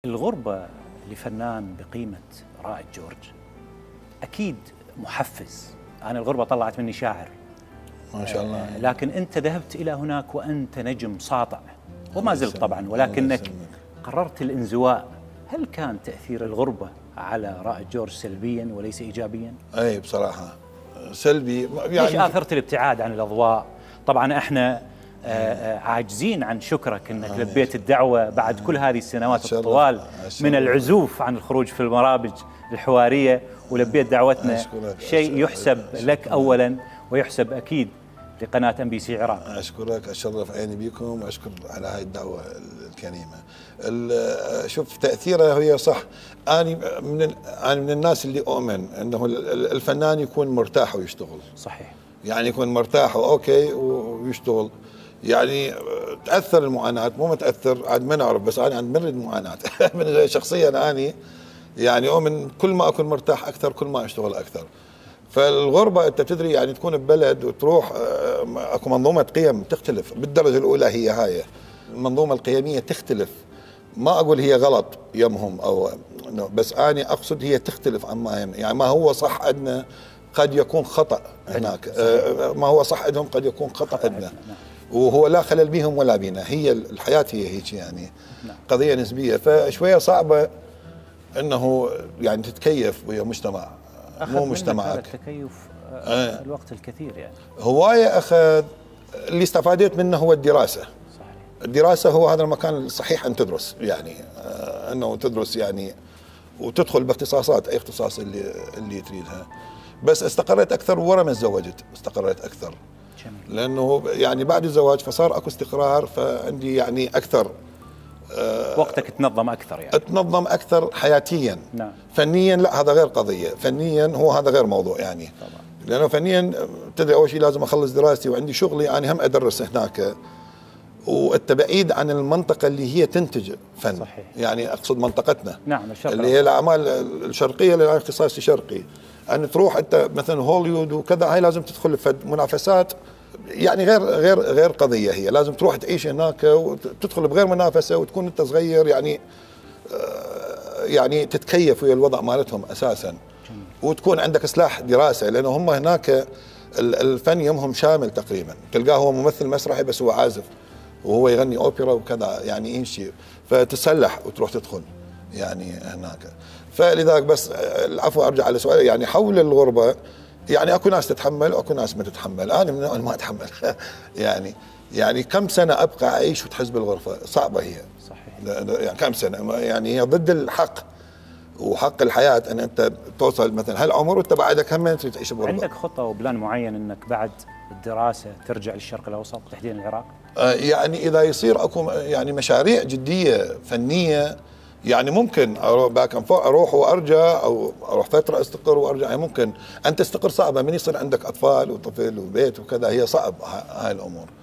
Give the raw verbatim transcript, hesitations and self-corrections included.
الغربة لفنان بقيمة رائد جورج أكيد محفز. أنا الغربة طلعت مني شاعر ما شاء الله. آه لكن أنت ذهبت إلى هناك وأنت نجم ساطع وما زلت طبعا، ولكنك قررت الانزواء. هل كان تأثير الغربة على رائد جورج سلبيا وليس إيجابيا؟ أي بصراحة سلبي. يعني ليش آثرت الابتعاد عن الأضواء؟ طبعا احنا آه عاجزين عن شكرك انك آه لبيت الدعوة بعد كل هذه السنوات الطوال من العزوف عن الخروج في المرابج الحوارية، ولبيت دعوتنا. شيء يحسب لك اولا ويحسب اكيد لقناة ام بي سي عراق. اشكرك، اشرف عيني بكم واشكر على هاي الدعوة الكريمة. شوف تأثيره هي صح. انا من انا من الناس اللي اؤمن انه الفنان يكون مرتاح ويشتغل. صحيح. يعني يكون مرتاح واوكي ويشتغل. يعني تاثر المعاناه مو متاثر عاد ما نعرف، بس انا عاد مرد المعاناه من شخصيا انا يعني اؤمن كل ما اكون مرتاح اكثر كل ما اشتغل اكثر. فالغربه انت تدري يعني تكون ببلد وتروح اكو منظومه قيم تختلف بالدرجه الاولى. هي هاي المنظومه القيميه تختلف، ما اقول هي غلط يمهم او بس انا اقصد هي تختلف عما يم. يعني ما هو صح عندنا قد يكون خطا هناك، ما هو صح عندهم قد يكون خطا عندنا، وهو لا خلل بهم ولا بينا. هي الحياة هي هيك يعني قضية نسبية، فشوية صعبة انه يعني تتكيف ويا مجتمع مو مجتمعك. التكيف آه. الوقت الكثير يعني هواية اخذ. اللي استفادت منه هو الدراسة. صحيح. الدراسة هو هذا المكان الصحيح ان تدرس، يعني آه انه تدرس يعني وتدخل باختصاصات اي اختصاص اللي اللي تريدها. بس استقريت اكثر ورا ما تزوجت، استقريت اكثر. جميل. لانه يعني بعد الزواج فصار اكو استقرار، فعندي يعني اكثر آه وقتك تنظم اكثر، يعني تنظم اكثر حياتيا. نعم. فنيا لا، هذا غير قضيه، فنيا هو هذا غير موضوع يعني. طبعا. لانه فنيا تدري اول شيء لازم اخلص دراستي وعندي شغلي، انا هم ادرس هناك وانت بعيد عن المنطقه اللي هي تنتج فن. صحيح. يعني اقصد منطقتنا. نعم. الشرق اللي هي الاعمال الشرقيه اللي اختصاصي شرقي. ان تروح انت مثلا هوليوود وكذا، هاي لازم تدخل في منافسات يعني غير غير غير قضيه. هي لازم تروح تعيش هناك وتدخل بغير منافسه وتكون انت صغير يعني يعني تتكيف ويا الوضع مالتهم اساسا. وتكون عندك سلاح دراسه، لانه هم هناك الفن يمهم شامل تقريبا. تلقاه هو ممثل مسرحي بس هو عازف وهو يغني اوبرا وكذا، يعني يمشي فتسلح وتروح تدخل يعني هناك. فلذلك بس العفو ارجع على سؤال يعني حول الغربه. يعني اكو ناس تتحمل واكو ناس ما تتحمل. انا من النوع ما اتحمل يعني يعني كم سنه ابقى اعيش وتحس بالغرفه؟ صعبه هي. صحيح. يعني كم سنه يعني هي ضد الحق وحق الحياه ان انت توصل مثلا هالعمر وانت بعدك هم تريد تعيش بغربه. عندك خطه وبلان معين انك بعد الدراسه ترجع للشرق الاوسط تحديدا العراق؟ آه يعني اذا يصير اكو يعني مشاريع جديه فنيه، يعني ممكن اروح باك اروح وارجع، او اروح فتره استقر وارجع. يعني ممكن ان تستقر صعبه من يصير عندك اطفال وطفل وبيت وكذا، هي صعب هاي الامور.